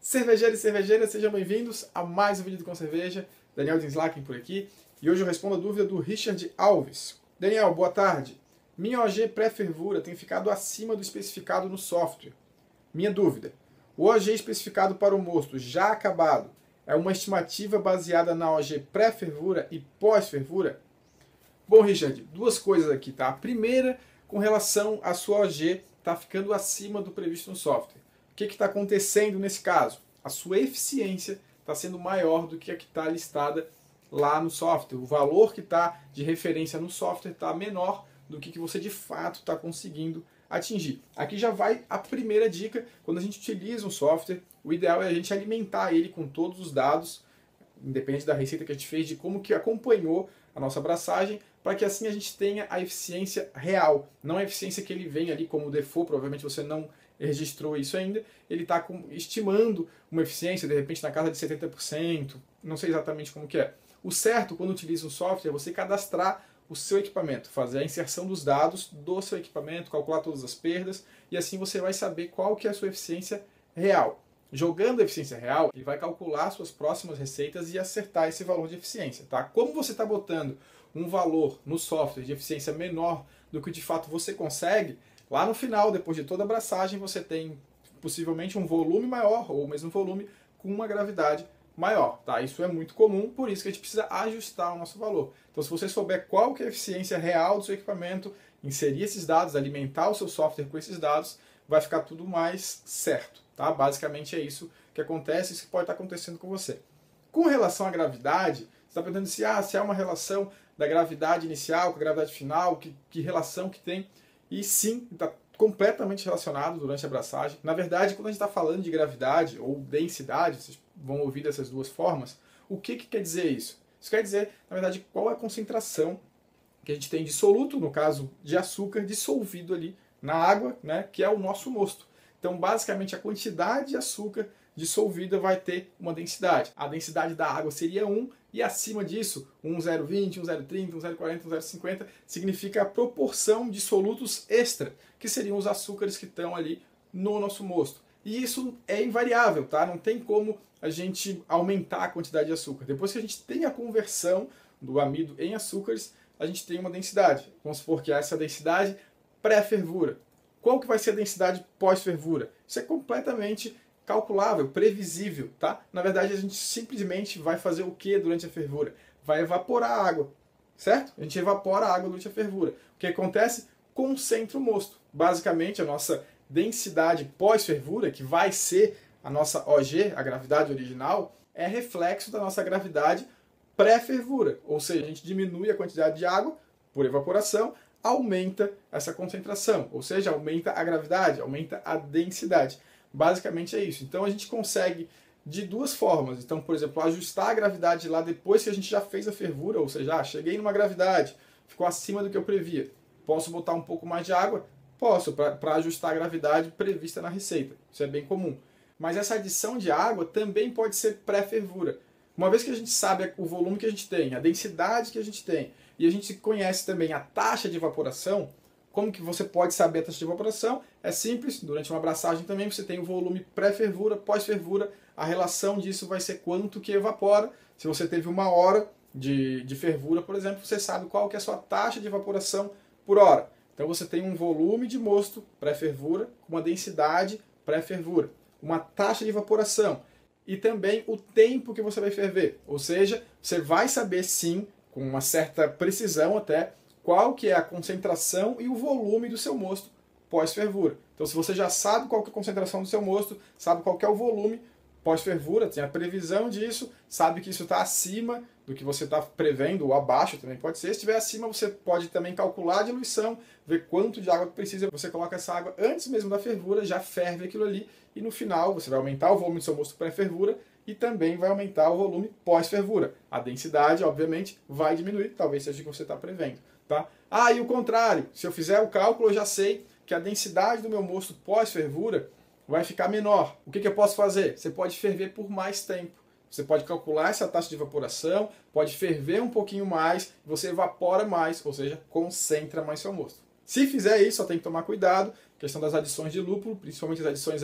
Cervejeiros e cervejeiras, sejam bem-vindos a mais um vídeo do Com Cerveja. Daniel Dinslaken por aqui. E hoje eu respondo a dúvida do Richard Alves. Daniel, boa tarde. Minha OG pré-fervura tem ficado acima do especificado no software. Minha dúvida. O OG especificado para o mosto já acabado é uma estimativa baseada na OG pré-fervura e pós-fervura? Bom, Richard, duas coisas aqui, tá? A primeira, com relação à sua OG, está ficando acima do previsto no software. O que está acontecendo nesse caso? A sua eficiência está sendo maior do que a que está listada lá no software. O valor que está de referência no software está menor do que você de fato está conseguindo atingir. Aqui já vai a primeira dica. Quando a gente utiliza um software, o ideal é a gente alimentar ele com todos os dados, independente da receita que a gente fez, de como que acompanhou a nossa abraçagem, para que assim a gente tenha a eficiência real, não a eficiência que ele vem ali como default. Provavelmente você não registrou isso ainda, ele está estimando uma eficiência, de repente, na casa de 70%, não sei exatamente como que é. O certo, quando utiliza um software, é você cadastrar o seu equipamento, fazer a inserção dos dados do seu equipamento, calcular todas as perdas, e assim você vai saber qual que é a sua eficiência real. Jogando a eficiência real, ele vai calcular suas próximas receitas e acertar esse valor de eficiência. Tá? Como você está botando um valor no software de eficiência menor do que de fato você consegue, lá no final, depois de toda a abraçagem, você tem possivelmente um volume maior, ou o mesmo volume, com uma gravidade maior. Tá? Isso é muito comum, por isso que a gente precisa ajustar o nosso valor. Então, se você souber qual que é a eficiência real do seu equipamento, inserir esses dados, alimentar o seu software com esses dados, vai ficar tudo mais certo. Tá? Basicamente é isso que acontece, isso que pode estar acontecendo com você. Com relação à gravidade, você está perguntando se há uma relação da gravidade inicial com a gravidade final, que relação que tem. E sim, está completamente relacionado durante a abraçagem. Na verdade, quando a gente está falando de gravidade ou densidade, vocês vão ouvir dessas duas formas, o que quer dizer isso? Isso quer dizer, na verdade, qual é a concentração que a gente tem de soluto, no caso de açúcar, dissolvido ali na água, né, que é o nosso mosto. Então, basicamente, a quantidade de açúcar dissolvida vai ter uma densidade. A densidade da água seria 1, e acima disso, 1,020, 1,030, 1,040, 1,050, significa a proporção de solutos extra, que seriam os açúcares que estão ali no nosso mosto. E isso é invariável, tá? Não tem como a gente aumentar a quantidade de açúcar. Depois que a gente tem a conversão do amido em açúcares, a gente tem uma densidade. Vamos supor que essa densidade pré-fervura. Qual que vai ser a densidade pós-fervura? Isso é completamente calculável, previsível, tá? Na verdade, a gente simplesmente vai fazer o que durante a fervura? Vai evaporar a água, certo? A gente evapora a água durante a fervura. O que acontece? Concentra o mosto. Basicamente, a nossa densidade pós-fervura, que vai ser a nossa OG, a gravidade original, é reflexo da nossa gravidade pré-fervura. Ou seja, a gente diminui a quantidade de água por evaporação, aumenta essa concentração, ou seja, aumenta a gravidade, aumenta a densidade. Basicamente é isso. Então a gente consegue de duas formas. Então, por exemplo, ajustar a gravidade lá depois que a gente já fez a fervura, ou seja, cheguei numa gravidade, ficou acima do que eu previa. Posso botar um pouco mais de água? Posso, para ajustar a gravidade prevista na receita. Isso é bem comum. Mas essa adição de água também pode ser pré-fervura. Uma vez que a gente sabe o volume que a gente tem, a densidade que a gente tem, e a gente conhece também a taxa de evaporação, como que você pode saber a taxa de evaporação? É simples, durante uma abraçagem também você tem o volume pré-fervura, pós-fervura, a relação disso vai ser quanto que evapora. Se você teve uma hora de fervura, por exemplo, você sabe qual que é a sua taxa de evaporação por hora. Então você tem um volume de mosto pré-fervura, com uma densidade pré-fervura, uma taxa de evaporação e também o tempo que você vai ferver. Ou seja, você vai saber sim, com uma certa precisão até, qual que é a concentração e o volume do seu mosto pós-fervura. Então, se você já sabe qual que é a concentração do seu mosto, sabe qual que é o volume pós-fervura, tem a previsão disso, sabe que isso está acima do que você está prevendo, ou abaixo também pode ser. Se estiver acima, você pode também calcular a diluição, ver quanto de água que precisa. Você coloca essa água antes mesmo da fervura, já ferve aquilo ali, e no final você vai aumentar o volume do seu mosto pré-fervura e também vai aumentar o volume pós-fervura. A densidade, obviamente, vai diminuir, talvez seja o que você está prevendo. Tá? E o contrário, se eu fizer o cálculo, eu já sei que a densidade do meu mosto pós-fervura vai ficar menor. O que eu posso fazer? Você pode ferver por mais tempo. Você pode calcular essa taxa de evaporação, pode ferver um pouquinho mais, você evapora mais, ou seja, concentra mais seu mosto. Se fizer isso, só tem que tomar cuidado, questão das adições de lúpulo, principalmente as adições ali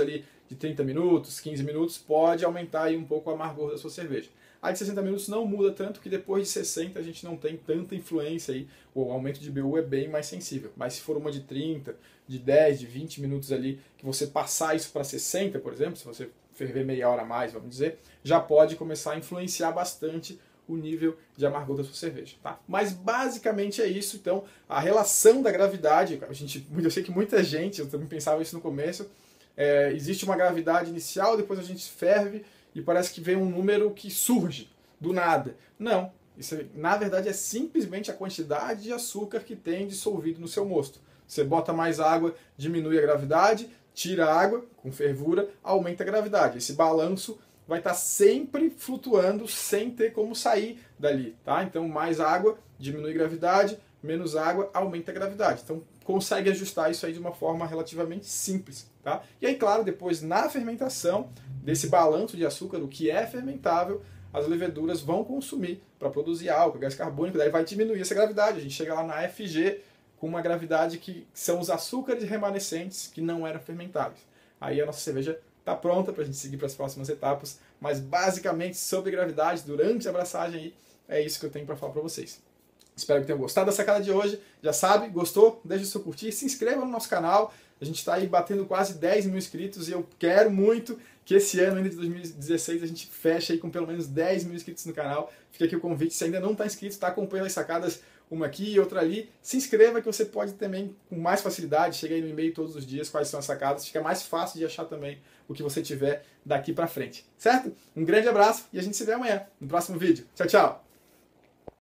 de 30 minutos, 15 minutos, pode aumentar aí um pouco o amargor da sua cerveja. A de 60 minutos não muda tanto, que depois de 60 a gente não tem tanta influência aí, o aumento de BU é bem mais sensível. Mas se for uma de 30, de 10, de 20 minutos ali, que você passar isso para 60, por exemplo, se você ferver meia hora a mais, vamos dizer, já pode começar a influenciar bastante o nível de amargor da sua cerveja, tá? Mas basicamente é isso. Então, a relação da gravidade, eu sei que muita gente, eu também pensava isso no começo, existe uma gravidade inicial, depois a gente ferve e parece que vem um número que surge do nada. Não, isso na verdade é simplesmente a quantidade de açúcar que tem dissolvido no seu mosto. Você bota mais água, diminui a gravidade, tira a água com fervura, aumenta a gravidade. Esse balanço vai estar sempre flutuando sem ter como sair dali, tá? Então mais água diminui a gravidade, menos água aumenta a gravidade. Então consegue ajustar isso aí de uma forma relativamente simples, tá? E aí, claro, depois na fermentação desse balanço de açúcar, o que é fermentável, as leveduras vão consumir para produzir álcool, gás carbônico, daí vai diminuir essa gravidade. A gente chega lá na FG com uma gravidade que são os açúcares remanescentes que não eram fermentáveis. Aí a nossa cerveja está pronta para a gente seguir para as próximas etapas, mas basicamente sobre gravidade, durante a abraçagem aí, é isso que eu tenho para falar para vocês. Espero que tenham gostado da sacada de hoje. Já sabe, gostou? Deixa o seu curtir, se inscreva no nosso canal. A gente está aí batendo quase 10 mil inscritos e eu quero muito que esse ano, ainda de 2016, a gente feche aí com pelo menos 10 mil inscritos no canal. Fica aqui o convite, se ainda não está inscrito, está acompanhando as sacadas, uma aqui e outra ali, se inscreva que você pode também, com mais facilidade, chega aí no e-mail todos os dias quais são as sacadas, fica mais fácil de achar também o que você tiver daqui para frente, certo? Um grande abraço e a gente se vê amanhã, no próximo vídeo. Tchau, tchau!